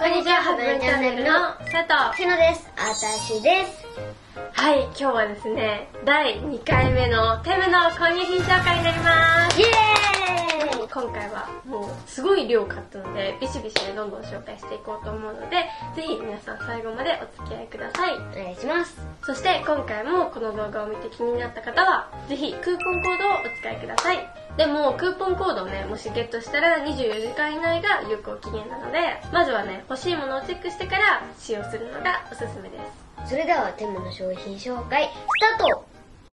こんにちは、ハズレチャンネルの佐藤しのです。あたしです。 はい、今日はですね、第2回目のテムの購入品紹介になります。 イエーイ。 今回はもうすごい量買ったのでビシビシねどんどん紹介していこうと思うので、ぜひ皆さん最後までお付き合いください。 お願いします。 そして今回もこの動画を見て気になった方はぜひクーポンコードをお使いください。でもクーポンコードをねもしゲットしたら24時間以内が有効期限なので、まずはね欲しいものをチェックしてから使用するのがおすすめです。 それではテムの商品紹介スタート。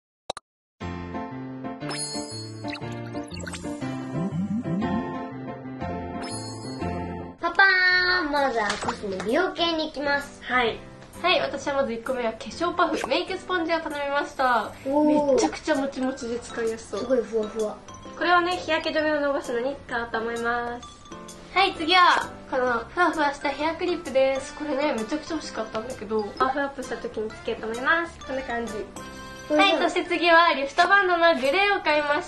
パパーン、まずはコスメ美容系に行きます。 はい、私はまず1個目は化粧パフメイクスポンジを頼みました。めちゃくちゃもちもちで使いやすそう。 すごいふわふわ。 これはね日焼け止めを伸ばすのに使おうと思います。はい、次はこのふわふわしたヘアクリップです。これねめちゃくちゃ欲しかったんだけどパフアップした時につけようと思います。こんな感じ。はい、そして次はリフトバンドのグレーを買いました。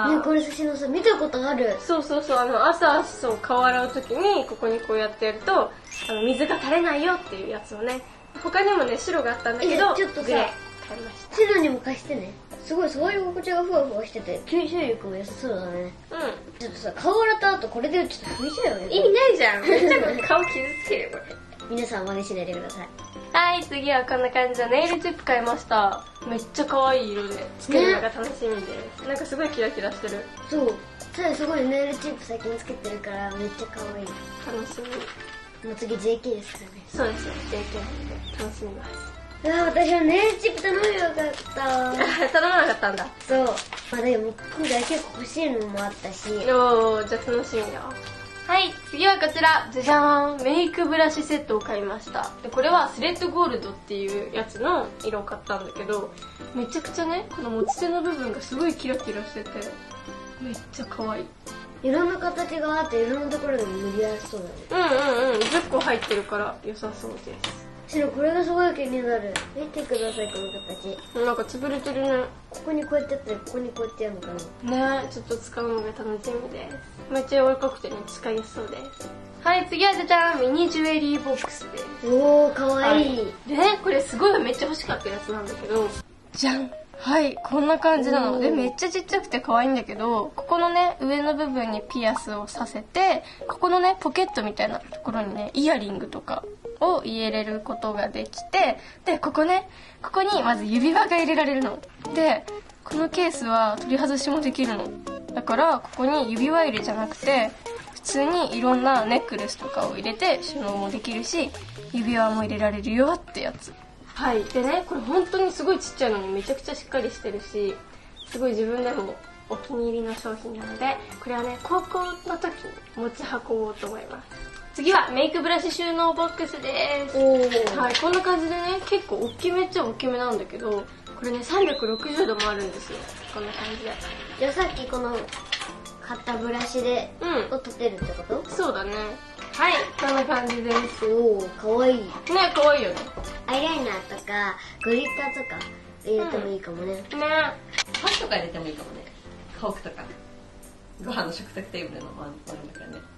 ね、これしのさ見たことある。 そう朝顔洗う時にここにこうやってやると水が垂れないよっていうやつをね、他にもね白があったんだけどちょっとさグレー買いました。 白にも貸してね。すごい触り心地がふわふわしてて吸収力も良さそうだね。ちょっとさ顔洗った後これでちょっと拭いちゃうよね。 意味ないじゃん。めっちゃ顔傷つけるこれ。 皆さん真似しないでください。 はい、次はこんな感じのネイルチップ買いました。めっちゃ可愛い色でつけるのが楽しみです、なんかすごいキラキラしてる。 そう、ただすごいネイルチップ最近つけてるからめっちゃ可愛い。 楽しみ。 もう次 JK ですからね。 そうですよ、JK なんで楽しみます。 私はネイルチップ頼めばよかった頼まなかったんだ。 そう、まあでも今回結構欲しいのもあったし。 おー、じゃあ楽しみだ。はい、次はこちら、じゃじゃーん、メイクブラシセットを買いました。でこれはスレッドゴールドっていうやつの色を買ったんだけど、めちゃくちゃねこの持ち手の部分がすごいキラキラしててめっちゃ可愛い。 いろんな形があっていろんなところでも塗りやすそうだね。 10個入ってるから良さそうです。 これがすごい気になる。見てください、この形。 なんか潰れてるね。 ここにこうやってやったり、ここにこうやってやるのかな。 ねえ、ちょっと使うのが楽しみです。めっちゃ柔らかくてね、使いやすそうです。はい、次はじゃじゃん、ミニジュエリーボックスです。 おー、かわいい。 でね、これすごいめっちゃ欲しかったやつなんだけど、じゃん。はい、こんな感じなので、めっちゃちっちゃくて可愛いんだけど、ここのね上の部分にピアスをさせて、ここのねポケットみたいなところにねイヤリングとかを入れれることができて、でここにまず指輪が入れられるので、このケースは取り外しもできるのだから、ここに指輪入れじゃなくて普通にいろんなネックレスとかを入れて収納もできるし、指輪も入れられるよってやつ。はい、でねこれ本当にすごいちっちゃいのにめちゃくちゃしっかりしてるし、すごい自分でもお気に入りの商品なので、これはね高校の時に持ち運ぼうと思います。次はメイクブラシ収納ボックスです。はい、こんな感じでね結構大きめっちゃ大きめなんだけど、これね360度もあるんですよ。こんな感じで。 じゃあさっきこの買ったブラシで、を取ってるってこと？ そうだね。はい、こんな感じです。 おー、かわいい。ね、 かわいいよね。 アイライナーとかグリッターとか入れてもいいかもね。 パンとか入れてもいいかもね。フォークとかご飯の食卓テーブルの真ん中ね。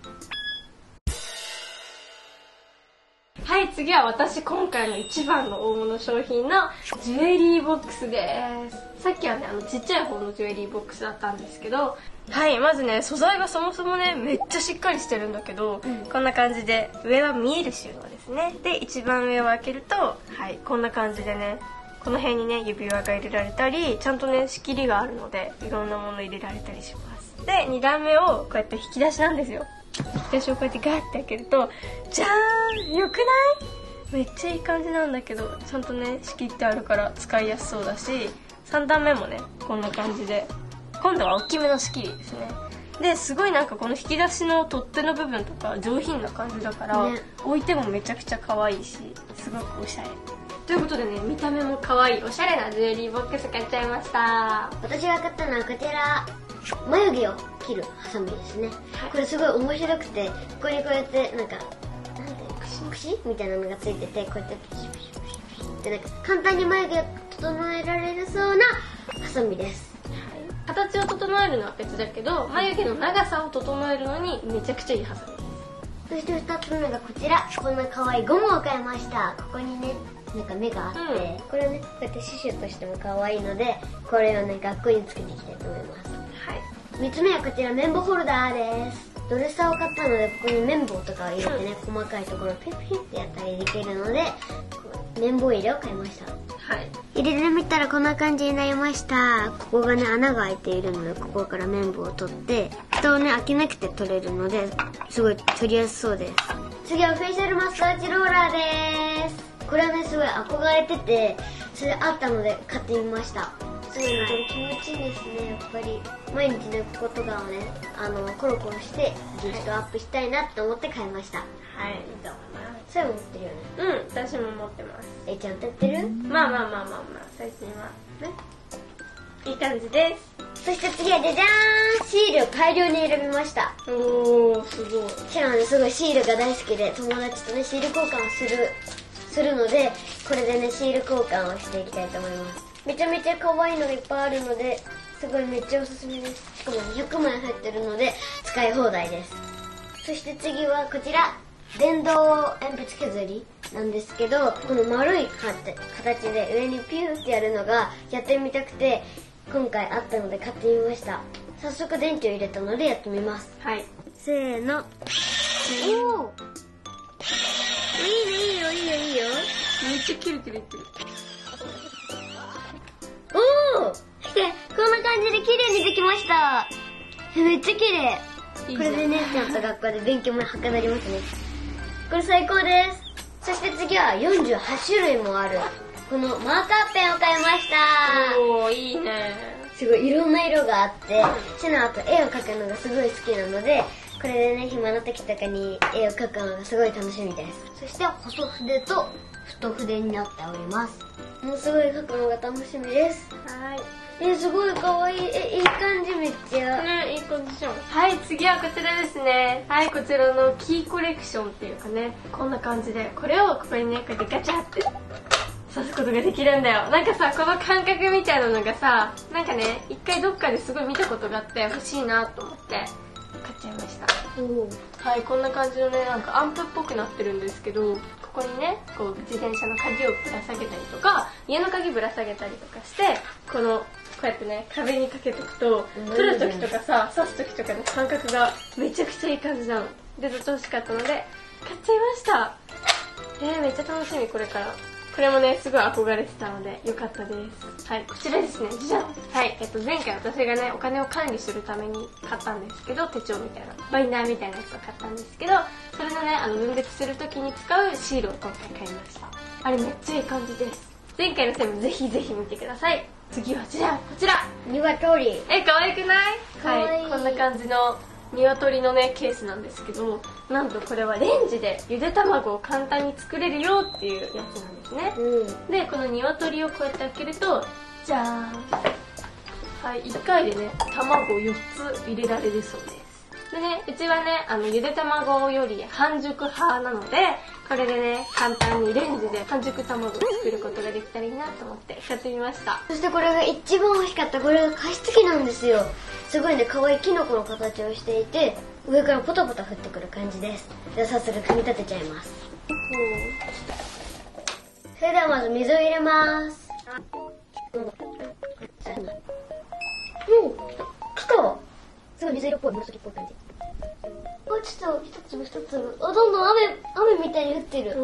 はい、次は私今回の一番の大物商品のジュエリーボックスです。さっきはねちっちゃい方のジュエリーボックスだったんですけど、はい、まずね素材がそもそもねめっちゃしっかりしてるんだけど、こんな感じで上は見える収納ですね。で一番上を開けると、はい、こんな感じでねこの辺にね指輪が入れられたり、ちゃんとね仕切りがあるのでいろんなもの入れられたりします。で2段目をこうやって引き出しなんですよ。引き出しをこうやってガーって開けると、じゃーん、よくない？めっちゃいい感じなんだけど、ちゃんとね仕切ってあるから使いやすそうだし、3段目もねこんな感じで今度は大きめの仕切りですね。ですごいなんかこの引き出しの取っ手の部分とか上品な感じだから、置いてもめちゃくちゃ可愛いしすごくおしゃれということでね、見た目も可愛いおしゃれなジュエリーボックス買っちゃいました。 私が買ったのはこちら、眉毛を切るハサミですね。これすごい面白くて、ここにこうやってなんかくしみたいなのがついてて、こうやってピシピシピシピシってなんか簡単に眉毛を整えられるそうなハサミです。 形を整えるのは別だけど、眉毛の長さを整えるのにめちゃくちゃいいハサミです。 そして2つ目がこちら、こんな可愛いゴムを買いました。ここにねなんか目があって、これをねこうやってシュシュとしても可愛いので、これをね学校につけていきたいと思います。はい、3つ目はこちら、綿棒ホルダーです。ドレッサーを買ったので、ここに綿棒とかを入れてね、細かいところをピュッピュッってやったりできるので、綿棒入れを買いました。はい、入れてみたらこんな感じになりました。ここがね穴が開いているので、ここから綿棒を取って蓋をね開けなくて取れるので、すごい取りやすそうです。次はフェイシャルマッサージローラーです。これはねすごい憧れてて、それあったので買ってみました。すごいねこれ気持ちいいですね。やっぱり毎日ねこことかをねコロコロしてギフトアップしたいなって思って買いました。 はい、いいと思います。 そういうの持ってるよね。 うん、私も持ってます。 ちゃんとやってる？ まあ最近はねいい感じです。 そして次はじゃじゃーん、シールを大量に選びました。 おー、すごい。 シャラはねすごいシールが大好きで、友達とねシール交換をするので、これでねシール交換をしていきたいと思います。めちゃめちゃ可愛いのがいっぱいあるので、すごいめっちゃおすすめです。しかも200枚入ってるので使い放題です。そして次はこちら、電動鉛筆削りなんですけど、この丸い形で上にピューってやるのがやってみたくて、今回あったので買ってみました。早速電池を入れたのでやってみます。 はい、 せーの。おお、いいよ。 めっちゃキルキルいってる。 おお、でこんな感じで綺麗にできました。めっちゃ綺麗。これでねちゃんと学校で勉強もはかどりますね。これ最高です。そして次は48種類もあるこのマーカーペンを買いました。 おー、いいね。 すごいいろんな色があって、シナあと絵を描くのがすごい好きなので、これでね暇な時とかに絵を描くのがすごい楽しみです。そして細筆と太筆になっております。もうすごい描くのが楽しみです。 はい。 すごい可愛い。いい感じ。めっちゃね、いい感じじゃん。はい、次はこちらですね。はい、こちらのキーコレクションっていうかね、こんな感じで、これをここにね、こうやってガチャって刺すことができるんだよ。なんかさ、この感覚みたいなのがさ、なんかね、一回どっかですごい見たことがあって欲しいなと思って買っちゃいました。はい、こんな感じのね、なんかアンプっぽくなってるんですけど、ここにね、こう自転車の鍵をぶら下げたりとか、家の鍵ぶら下げたりとかして、こうやってね、壁にかけとくと、取るときとかさ、刺すときとかの感覚がめちゃくちゃいい感じなの。で、ずっと欲しかったので、買っちゃいました。めっちゃ楽しみ、これから。これもね、すごい憧れてたので、よかったです。はい、こちらですね、じゃん。はい、前回私がね、お金を管理するために買ったんですけど、手帳みたいな、バインダーみたいなやつを買ったんですけど、それのね、分別するときに使うシールを今回買いました。あれめっちゃいい感じです。前回の線もぜひぜひ見てください。次はじゃあこちら、 鶏。 可愛くない？ 可愛い。 はい、こんな感じの鶏のねケースなんですけど、なんとこれはレンジでゆで卵を簡単に作れるよっていうやつなんですね。でこの鶏をこうやって開けると、じゃーん。はい、1回でね卵を4つ入れられるそうです。でね、うちはねゆで卵より半熟派なので、これでね簡単にレンジで半熟卵を作ることができたらいいなと思って買ってみました。 そしてこれが一番欲しかった、これが加湿器なんですよ。すごいね可愛いキノコの形をしていて、上からポタポタ降ってくる感じです。では早速組み立てちゃいます。それではまず水を入れます。来た。すごい水色っぽい、紫っぽい感じ。ちょっと一粒一粒、どんどん雨みたいに降ってる。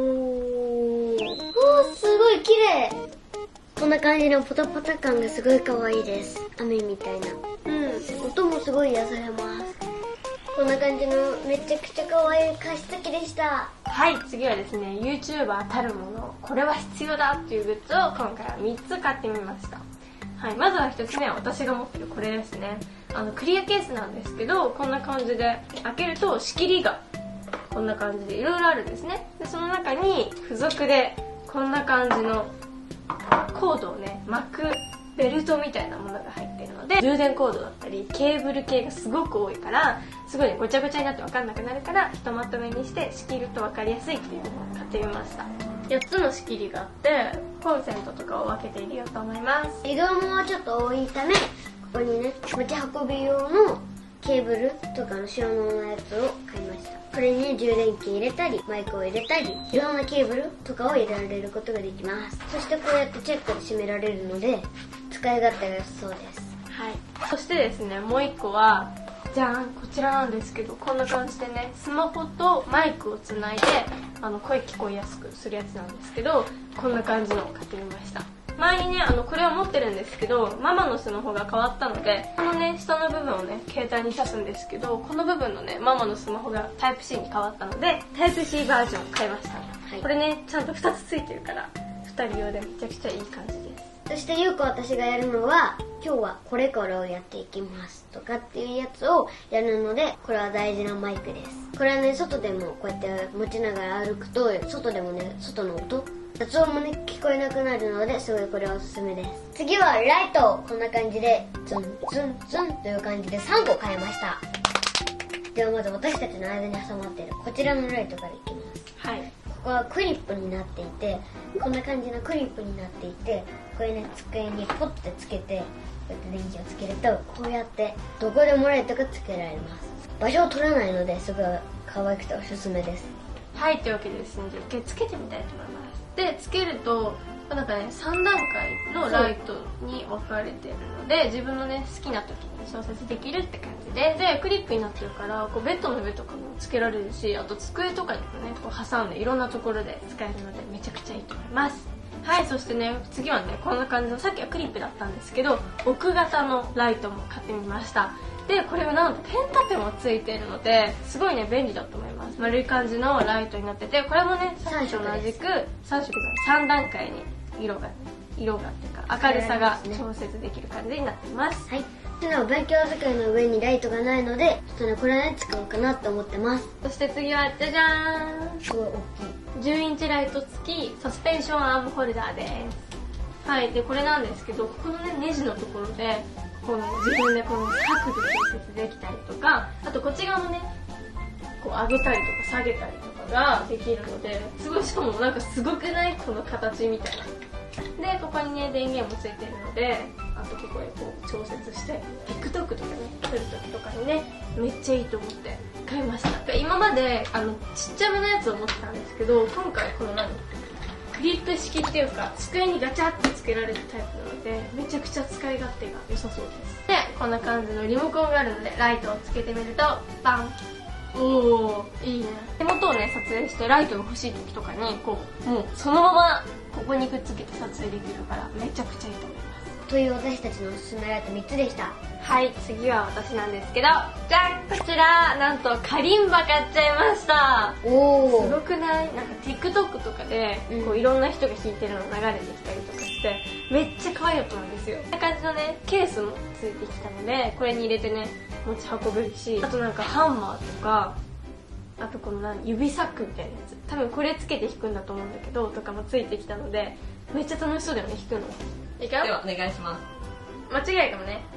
すごい綺麗。こんな感じのポタポタ感がすごい可愛いです。雨みたいな。音もすごい癒されます。こんな感じのめちゃくちゃ可愛い加湿器でした。 はい、次はですね YouTuber たるもの、これは必要だっていうグッズを今回は3つ買ってみました。はい、まずは1つ目は私が持ってるこれですね。クリアケースなんですけど、こんな感じで開けると仕切りがこんな感じでいろいろあるんですね。でその中に付属でこんな感じのコードをね巻くベルトみたいなものが入っているので、充電コードだったりケーブル系がすごく多いから、すごいごちゃごちゃになって分かんなくなるから、ひとまとめにして仕切ると分かりやすいっていうのを買ってみました。4つの仕切りがあってコンセントとかを分けているよと思います。 移動もちょっと多いため、ここにね持ち運び用のケーブルとかの収納のやつを買いました。これに充電器入れたり、マイクを入れたり、いろんなケーブルとかを入れられることができます。そしてこうやってチェックで閉められるので、使い勝手が良さそうです。 はい。そしてですね、もう一個は、じゃん、こちらなんですけど、こんな感じでね、スマホとマイクをつないで、声聞こえやすくするやつなんですけど、こんな感じのを買ってみました。前にね、これを持ってるんですけど、ママのスマホが変わったので、このね、下の部分をね、携帯に挿すんですけど、この部分のね、ママのスマホがタイプ C に変わったので、タイプ C バージョンを買いました。はい、これね、ちゃんと2つついてるから、2人用でめちゃくちゃいい感じです。 そしてゆうこ私がやるのは、今日はこれこれをやっていきますとかっていうやつをやるので、これは大事なマイクです。これはね、外でもこうやって持ちながら歩くと、外でもね、外の音、雑音もね、聞こえなくなるので、すごいこれはおすすめです。次はライトをこんな感じで、ズンズンズンという感じで3個買いました。ではまず私たちの間に挟まっているこちらのライトからいきます。はい。ここはクリップになっていて、こんな感じのクリップになっていて、これね、机にポッてつけて、こうやって電気をつけると、こうやってどこでもライトがつけられます。場所を取らないので、すごい可愛くておすすめです。 はい、というわけでですね、じゃあ一回つけてみたいと思います。で、つけるとなんかね、3段階のライトに分かれてるので、自分のね、好きな時に調節できるって感じで、クリップになってるからこうベッドの上とかもつけられるし、あと机とかにもね、こう挟んでいろんなところで使えるのでめちゃくちゃいいと思います。はい、そしてね、次はね、こんな感じの、さっきはクリップだったんですけど、奥型のライトも買ってみました。で、これはなんとペン立てもついているので、すごいね、便利だと思います。丸い感じのライトになってて、これもね、さっきと同じく3段階に色がっていうか、明るさが調節できる感じになってます。 はい。でも勉強机の上にライトがないので、ちょっとね、これね、使おうかなと思ってます。 そして次は、じゃじゃーん、 すごい大きい10インチライト付きサスペンションアームホルダーです。はい。で、これなんですけど、ここのね、ネジのところで、この自分でこの角度調節できたりとか、あとこっち側もね、こう上げたりとか下げたりとかができるので、すごい、しかもなんかすごくない？この形みたいな。で、ここにね、電源もついてるので、あとここへこう調節して、TikTok とかね、撮る時とかにね、めっちゃいいと思って買いました。今までちっちゃめのやつを持ってたんですけど、今回このクリップ式っていうか、机にガチャってつけられるタイプなので、めちゃくちゃ使い勝手が良さそうです。で、こんな感じのリモコンがあるので、ライトをつけてみると、バン、おー、いいね。手元をね、撮影してライトが欲しい時とかに、こう、もうそのままここにくっつけて撮影できるから、めちゃくちゃいいと思います。 という私たちのおすすめライト3つでした。 はい、次は私なんですけど、じゃん、こちら、なんとカリンバ買っちゃいました。 おー、 すごくない？なんか TikTok とかで、こういろんな人が弾いてるの流れてきたりとかして、めっちゃ可愛い音なんですよ。こんな感じのね、ケースもついてきたので、これに入れてね、持ち運べるし、あとなんかハンマーとか、あとこの指サックみたいなやつ、多分これつけて弾くんだと思うんだけど、とかもついてきたので、めっちゃ楽しそうだよね、弾くの。いいか？ ではお願いします。 間違いかもね。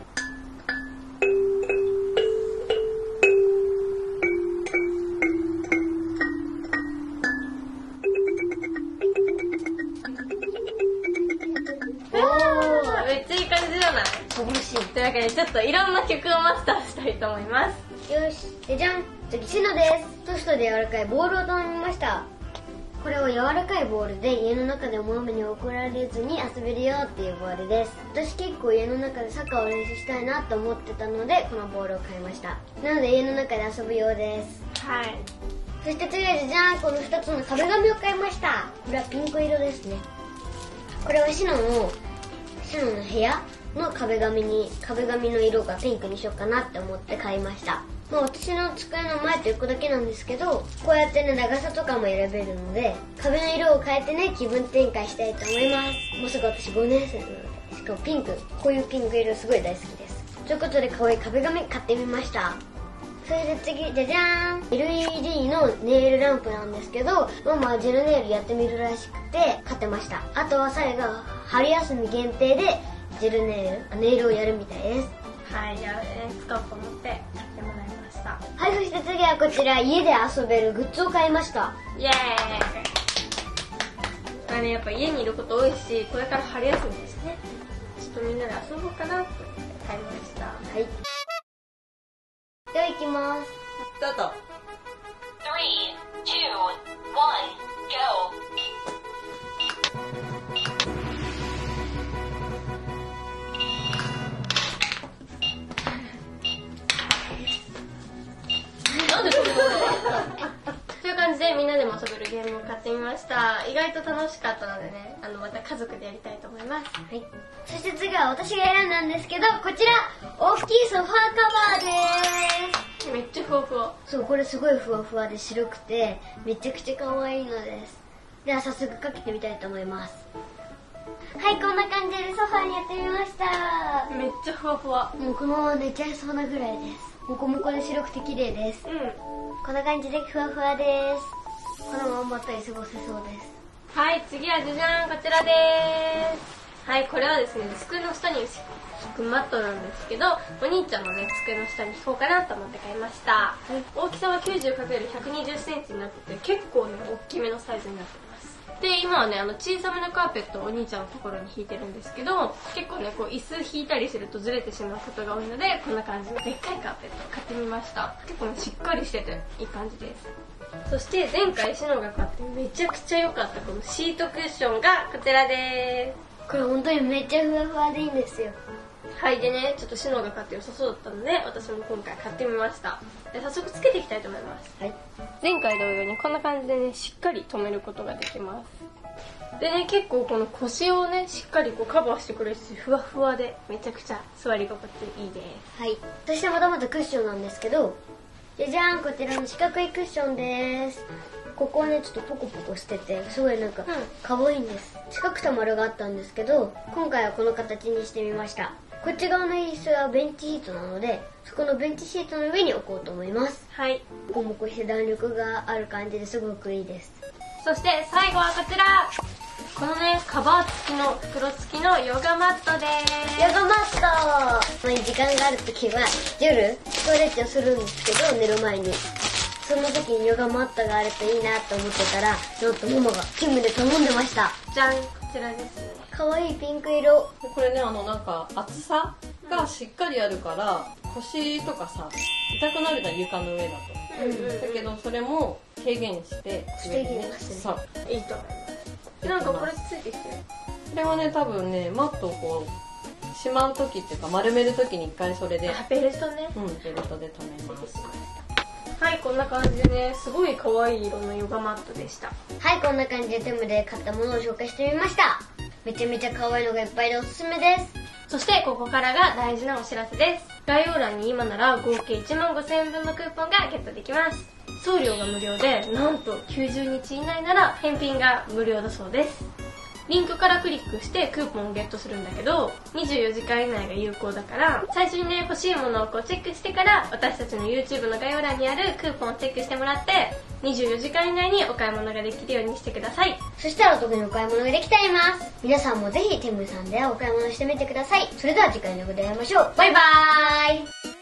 めっちゃいい感じじゃない？ 楽しい。 というわけでちょっといろんな曲をマスターしたいと思います。 よし、じゃん、次シノです。ソフトで柔らかいボールを頼みました。これは柔らかいボールで家の中でも雨に怒られずに遊べるよっていうボールです。私結構家の中でサッカーを練習したいなと思ってたので、このボールを買いました。なので家の中で遊ぶようです。 はい。 そして次はじゃん、この2つの壁紙を買いました。これはピンク色ですね。これはシノの部屋の壁紙の色がピンクにしようかなって思って買いました。もう私の机の前と横だけなんですけど、こうやってね、長さとかも選べるので、壁の色を変えてね、気分転換したいと思います。もうすぐ私5年生なので、しかもピンク、こういうピンク色すごい大好きです。ということで可愛い壁紙買ってみました。それで次、じゃじゃーん、 LED のネイルランプなんですけど、ママはジェルネイルやってみるらしくて買ってました。あとは最後、春休み限定でジェルネイルをやるみたいです。 はい、じゃあ使おうと思って買ってもらいました。 はい、そして次はこちら、家で遊べるグッズを買いました。 イエーイ。やっぱ家にいること多いし、これから春休みですね。ちょっとみんなで遊ぼうかなと思って買いました。 はい。 ます。 スタート。 3、2、1、GO! なんでそれという感じでみんなでも遊べるゲームを買ってみました。意外と楽しかったのでね、また家族でやりたいと思います。 はい。そして次は私が選んだんですけど、こちら、大きいソファーカバーです。 めっちゃふわふわ。 そう、これすごいふわふわで白くて、めちゃくちゃ可愛いのです。では早速かけてみたいと思います。はい、こんな感じでソファーにやってみました。 めっちゃふわふわ。 もうこのまま寝ちゃいそうなぐらいです。モコモコで白くて綺麗です。こんな感じでふわふわです。このまままったり過ごせそうです。 はい、次はじゃじゃん、こちらです。はい、これはですね、机の下に敷くマットなんですけど、お兄ちゃんのね、机の下に敷こうかなと思って買いました。大きさは 90×120 センチになってて、結構ね、大きめのサイズになってます。で、今はね、小さめのカーペットをお兄ちゃんのところに引いてるんですけど、結構ね、こう椅子引いたりするとずれてしまうことが多いので、こんな感じのでっかいカーペットを買ってみました。結構ね、しっかりしてていい感じです。そして前回シノが買ってめちゃくちゃ良かったこのシートクッションがこちらです。 これ本当にめっちゃふわふわでいいんですよ。 はいでね、ちょっとシノが買って良さそうだったので私も今回買ってみました。で早速つけていきたいと思います。 はい。 前回同様にこんな感じでねしっかり留めることができます。でね、結構この腰をねしっかりこうカバーしてくれるしふわふわでめちゃくちゃ座り心地いいです。 はい。そしてまたまたクッションなんですけど、じゃじゃーん、こちらの四角いクッションです。ここはねちょっとポコポコしててすごいなんか可愛いんです。四角と丸があったんですけど、今回はこの形にしてみました。こっち側の椅子はベンチシートなので、そこのベンチシートの上に置こうと思います。 はい。 モコモコして弾力がある感じですごくいいです。 そして最後はこちら、このねカバー付きの袋付きのヨガマットです。 ヨガマット、時間がある時は夜ストレッチをするんですけど、寝る前にその時にヨガマットがあるといいなと思ってたら、なんとママがキムで頼んでました。 じゃん、こちらですね。 可愛いピンク色。 これね、なんか厚さがしっかりあるから腰とかさ痛くなるじゃん、床の上だと。だけどそれも軽減してくれるね。そう、 いいと思います。なんかこれついてきてる。 これはね多分ねマットをこうしまう時っていうか丸める時に一回それでベルトね。 ベルトで留めます。 はい、こんな感じでねすごい可愛い色のヨガマットでした。 はい、こんな感じでテムで買ったものを紹介してみました。めちゃめちゃ可愛いのがいっぱいでおすすめです。 そしてここからが大事なお知らせです。概要欄に今なら合計15000円分のクーポンがゲットできます。送料が無料で、なんと90日以内なら返品が無料だそうです。リンクからクリックしてクーポンをゲットするんだけど、24時間以内が有効だから、最初にね欲しいものをこうチェックしてから私たちの YouTube の概要欄にあるクーポンをチェックしてもらって、24時間以内にお買い物ができるようにしてください。 そしたらお得にお買い物ができちゃいます。皆さんもぜひテムさんでお買い物してみてください。それでは次回の動画で会いましょう。バイバーイ。